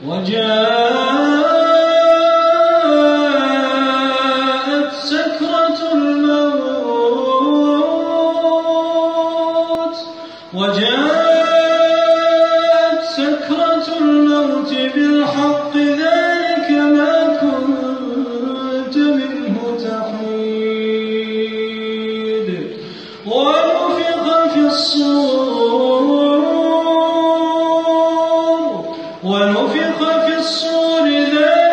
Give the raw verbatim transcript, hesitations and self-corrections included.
وجاءت سكرة الموت وجاءت سكرة الموت بالحق ذلك ما كنت منه تحيد ونفخ في الصور ونفخ في الصور ذلك